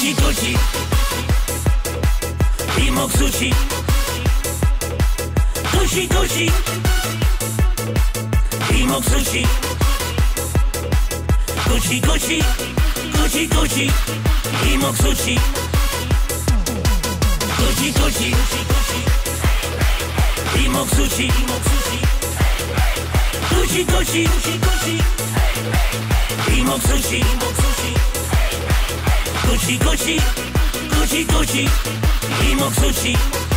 Gucci, Gucci. Ich mag Sushi. Gucci, Gucci. Ich mag Sushi. Gucci, Gucci. Gucci, Gucci. Ich mag Sushi. Gucci, Gucci. Ich mag Sushi. Gucci, Gucci. Ich mag Sushi. Gucci, Gucci. Gucci, Gucci. Ich mag Sushi.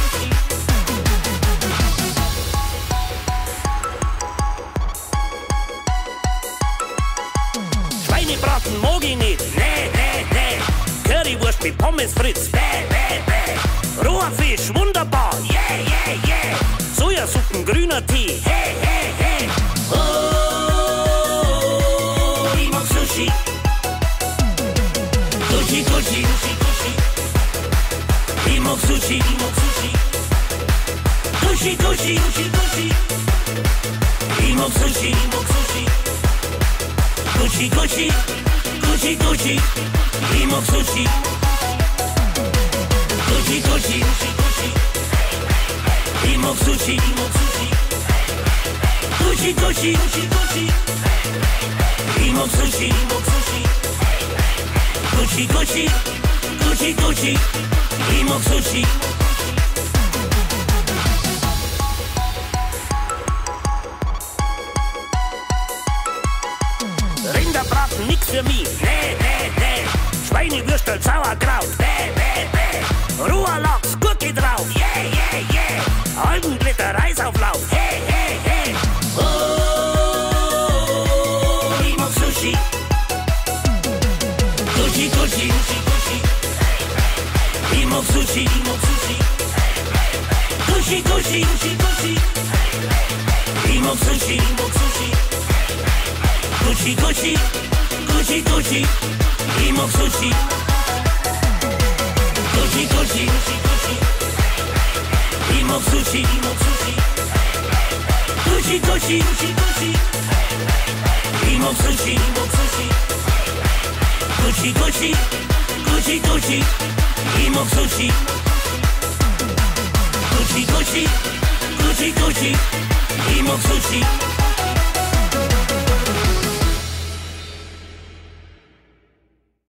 Schweinebraten mag ich nicht, nee, nee, nee. Currywurst mit Pommes Fritz, bäh, bäh, bäh. Roher Fisch, wunderbar, yeah, yeah, yeah. Sojasuppen, grüner Tee, hey, hey, hey. Oh, ich mag Sushi. Gucci, Gucci. Ich mag Sushi. Gucci, Gucci. Ich mag Sushi. Gucci, Gucci. Gucci, Gucci. Ich mag Sushi. Gucci, Gucci. Ich mag Sushi. Gucci, Gucci. Ich mag Sushi. Gucci, Gucci. Gucci, Gucci. Ich mag Sushi. Rinderbraten nix für mich, nee, nee, nee. Schweinewürstel, Sauerkraut, bäh, bäh, bäh. Roher Lachs, Gurke drauf, yeah, yeah, yeah. Algenblätter, Reisauflauf, hey, hey, hey. Oh, ich mag Sushi. Gucci, Gucci. Ich mag Sushi. Gucci, Gucci. Ich mag Sushi. Gucci, Gucci. Gucci, Gucci. Ich mag Sushi. Gucci, Gucci. Ich mag Sushi. Gucci, Gucci. Ich mag Sushi. Gucci, Gucci. Gucci, Gucci. Ich mag Sushi. Gucci, Gucci. Gucci, Gucci. Ich mag Sushi.